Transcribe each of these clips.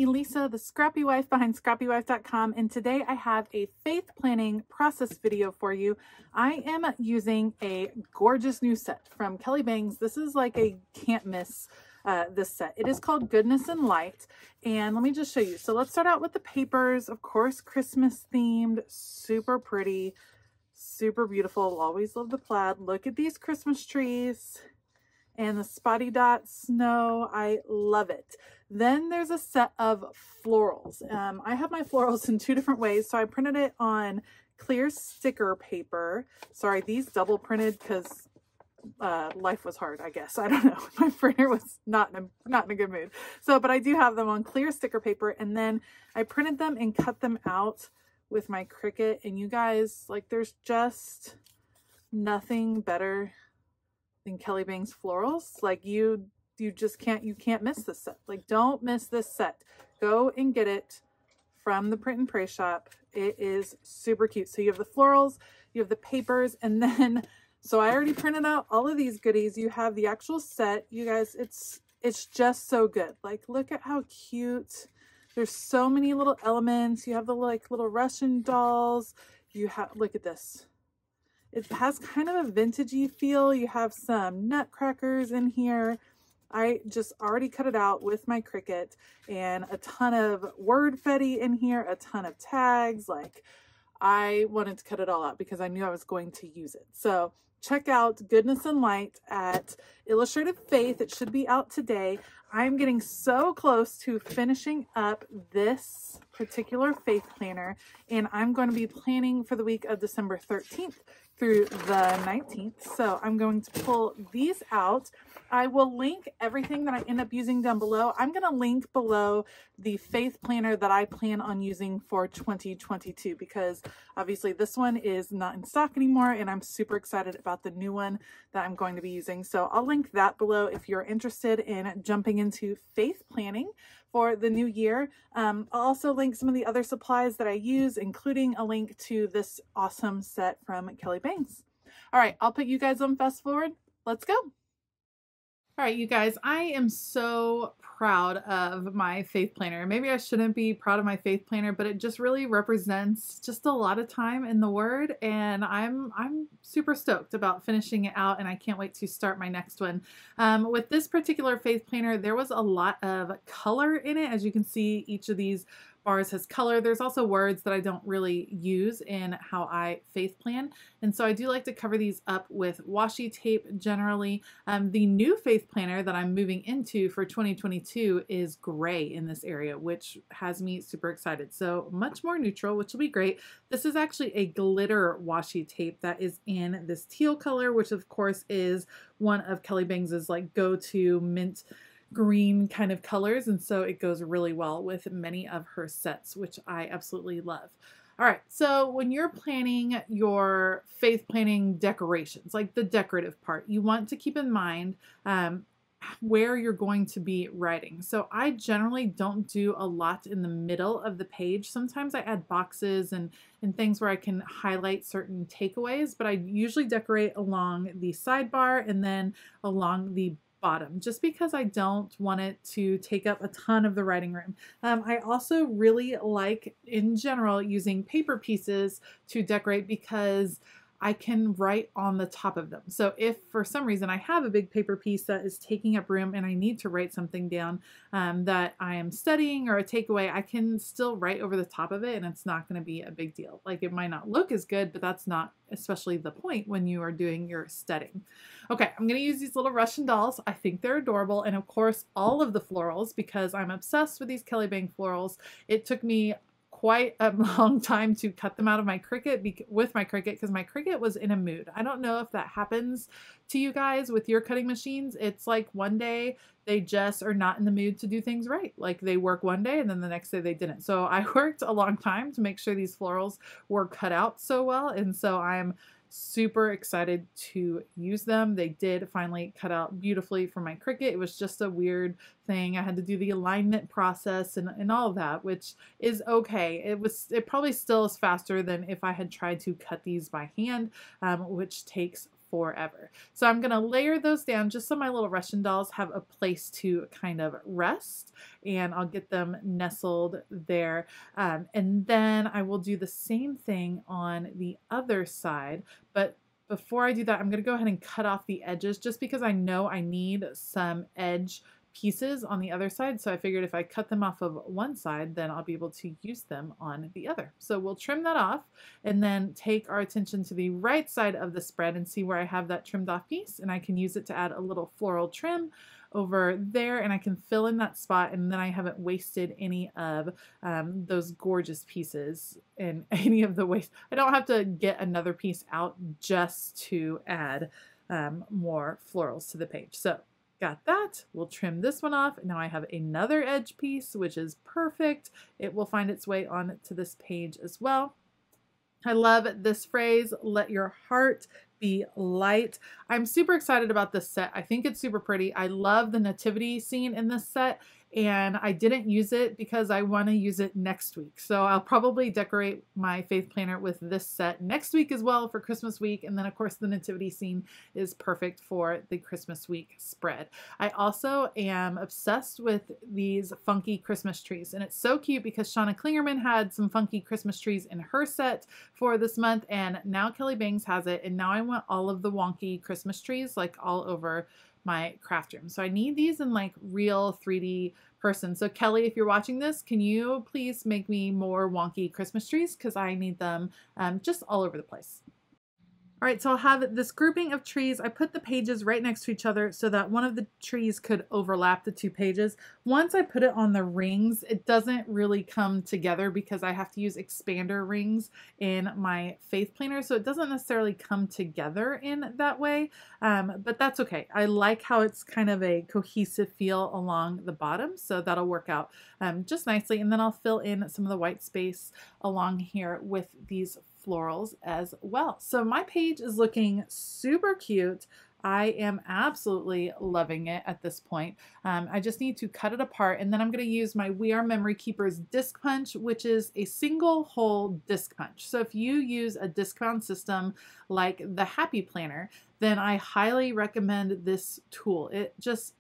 Elisa, the Scrappy Wife behind ScrappyWife.com, and today I have a faith planning process video for you. I am using a gorgeous new set from Kelly Bangs. This is like a can't miss this set. It is called Goodness and Light, and let me just show you. So let's start out with the papers. Of course, Christmas themed, super pretty, super beautiful. Always love the plaid. Look at these Christmas trees and the spotty dot snow. I love it. Then there's a set of florals. I have my florals in two different ways. So I printed it on clear sticker paper. Sorry, these double printed because life was hard, I guess. I don't know. My printer was not in a good mood. So, but I do have them on clear sticker paper, and then I printed them and cut them out with my Cricut. And you guys, like, there's just nothing better than Kelly Bangs florals. Like, you just can't miss this set. Like, don't miss this set. Go and get it from the Print and Pray shop. It is super cute. So you have the florals, you have the papers, and then, so I already printed out all of these goodies. You have the actual set. You guys, it's just so good. Like, look at how cute. There's so many little elements. You have the like little Russian dolls. You have, look at this. It has kind of a vintagey feel. You have some nutcrackers in here. I just already cut it out with my Cricut, and a ton of word fetty in here, a ton of tags. Like, I wanted to cut it all out because I knew I was going to use it. So check out Goodness and Light at Illustrated Faith. It should be out today. I'm getting so close to finishing up this particular faith planner, and I'm going to be planning for the week of December 13th through the 19th. So I'm going to pull these out. I will link everything that I end up using down below. I'm going to link below the faith planner that I plan on using for 2022, because obviously this one is not in stock anymore, and I'm super excited about the new one that I'm going to be using. So I'll link that below if you're interested in jumping into faith planning for the new year. I'll also link some of the other supplies that I use, including a link to this awesome set from Kelly Bangs. All right, I'll put you guys on fast forward. Let's go. All right, you guys, I am so proud of my faith planner. Maybe I shouldn't be proud of my faith planner, but it just really represents just a lot of time in the Word, and I'm super stoked about finishing it out, and I can't wait to start my next one. With this particular faith planner, there was a lot of color in it. As you can see, each of these bars has color. There's also words that I don't really use in how I faith plan, and so I do like to cover these up with washi tape generally. The new faith planner that I'm moving into for 2022 is gray in this area, which has me super excited. So much more neutral, which will be great. This is actually a glitter washi tape that is in this teal color, which of course is one of Kelly Bangs' like go-to mint green kind of colors, and so it goes really well with many of her sets, which I absolutely love. All right, so when you're planning your faith planning decorations, like the decorative part, you want to keep in mind where you're going to be writing. So I generally don't do a lot in the middle of the page. Sometimes I add boxes and things where I can highlight certain takeaways, but I usually decorate along the sidebar and then along the bottom, just because I don't want it to take up a ton of the writing room. I also really like, in general, using paper pieces to decorate because I can write on the top of them. So if for some reason I have a big paper piece that is taking up room and I need to write something down that I am studying or a takeaway, I can still write over the top of it, and it's not going to be a big deal. Like, it might not look as good, but that's not especially the point when you are doing your studying. Okay, I'm going to use these little Russian dolls. I think they're adorable, and of course all of the florals, because I'm obsessed with these Kelly Bang florals. It took me quite a long time to cut them out of my Cricut with my Cricut, because my Cricut was in a mood. I don't know if that happens to you guys with your cutting machines. It's like one day they just are not in the mood to do things right. Like, they work one day and then the next day they didn't. So I worked a long time to make sure these florals were cut out so well, and so I'm super excited to use them. They did finally cut out beautifully for my Cricut. It was just a weird thing. I had to do the alignment process and all of that, which is okay. It probably still is faster than if I had tried to cut these by hand, which takes forever. So I'm gonna layer those down just so my little Russian dolls have a place to kind of rest, and I'll get them nestled there. And then I will do the same thing on the other side, but before I do that, I'm gonna go ahead and cut off the edges just because I know I need some edge pieces on the other side. So I figured if I cut them off of one side, then I'll be able to use them on the other. So we'll trim that off and then take our attention to the right side of the spread and see where I have that trimmed off piece, and I can use it to add a little floral trim over there, and I can fill in that spot, and then I haven't wasted any of those gorgeous pieces in any of the waste. I don't have to get another piece out just to add more florals to the page. So got that. We'll trim this one off. Now I have another edge piece, which is perfect. It will find its way onto this page as well. I love this phrase, let your heart be light. I'm super excited about this set. I think it's super pretty. I love the nativity scene in this set, and I didn't use it because I want to use it next week. So I'll probably decorate my faith planner with this set next week as well for Christmas week. And then of course the nativity scene is perfect for the Christmas week spread. I also am obsessed with these funky Christmas trees, and it's so cute because Shauna Klingerman had some funky Christmas trees in her set for this month, and now Kelly Bangs has it, and now I want all of the wonky Christmas trees like all over my craft room. So I need these in like real 3D person. So Kelly, if you're watching this, can you please make me more wonky Christmas trees? Because I need them just all over the place. All right, so I'll have this grouping of trees. I put the pages right next to each other so that one of the trees could overlap the two pages. Once I put it on the rings, it doesn't really come together because I have to use expander rings in my faith planner, so it doesn't necessarily come together in that way, but that's okay. I like how it's kind of a cohesive feel along the bottom, so that'll work out just nicely. And then I'll fill in some of the white space along here with these florals as well. So my page is looking super cute. I am absolutely loving it at this point. I just need to cut it apart, and then I'm going to use my We Are Memory Keepers disc punch, which is a single hole disc punch. So if you use a disc bound system like the Happy Planner, then I highly recommend this tool. It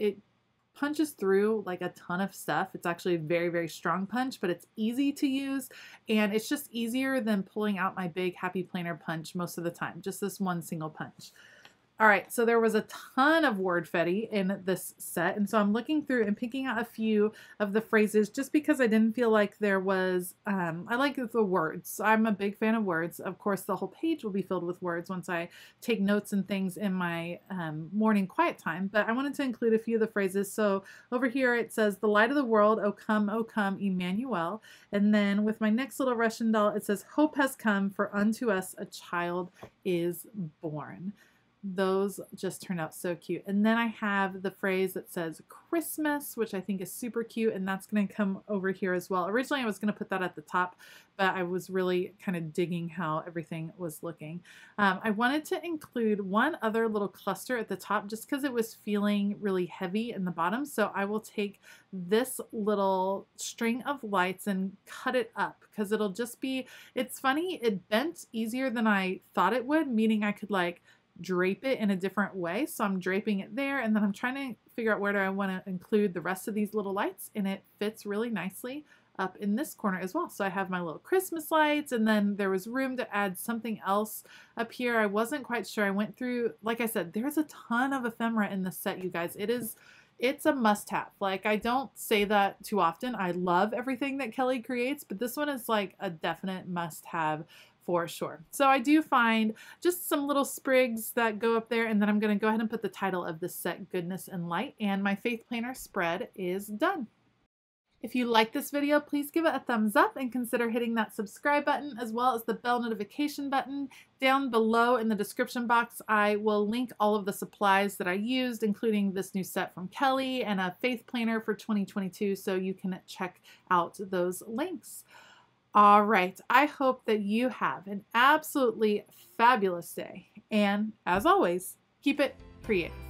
punches through like a ton of stuff. It's actually a very, very strong punch, but it's easy to use, and it's just easier than pulling out my big Happy Planner punch most of the time, just this one single punch. All right, so there was a ton of wordfetti in this set, and so I'm looking through and picking out a few of the phrases just because I didn't feel like there was, I like the words. I'm a big fan of words. Of course, the whole page will be filled with words once I take notes and things in my morning quiet time, but I wanted to include a few of the phrases. So over here it says, the light of the world, O come, Emmanuel. And then with my next little Russian doll, it says, hope has come, for unto us a child is born. Those just turned out so cute. And then I have the phrase that says Christmas, which I think is super cute, and that's going to come over here as well. Originally I was going to put that at the top, but I was really kind of digging how everything was looking. I wanted to include one other little cluster at the top just because it was feeling really heavy in the bottom. So I will take this little string of lights and cut it up because it'll just be, it's funny, it bent easier than I thought it would, meaning I could like drape it in a different way. So I'm draping it there, and then I'm trying to figure out where do I want to include the rest of these little lights, and it fits really nicely up in this corner as well. So I have my little Christmas lights, and then there was room to add something else up here. I wasn't quite sure. I went through, like I said, there's a ton of ephemera in this set, you guys. It's a must-have. Like, I don't say that too often. I love everything that Kelly creates, but this one is like a definite must-have for sure. So I do find just some little sprigs that go up there, and then I'm going to go ahead and put the title of this set, Goodness and Light, and my faith planner spread is done. If you like this video, please give it a thumbs up and consider hitting that subscribe button as well as the bell notification button. Down below in the description box, I will link all of the supplies that I used, including this new set from Kelly and a faith planner for 2022, so you can check out those links. All right, I hope that you have an absolutely fabulous day, and as always, keep it creative.